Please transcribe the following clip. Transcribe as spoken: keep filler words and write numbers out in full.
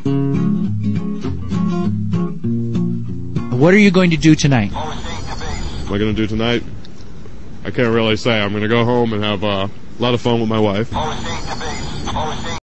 What are you going to do tonight? What am I going to do tonight? I can't really say. I'm going to go home and have uh, a lot of fun with my wife.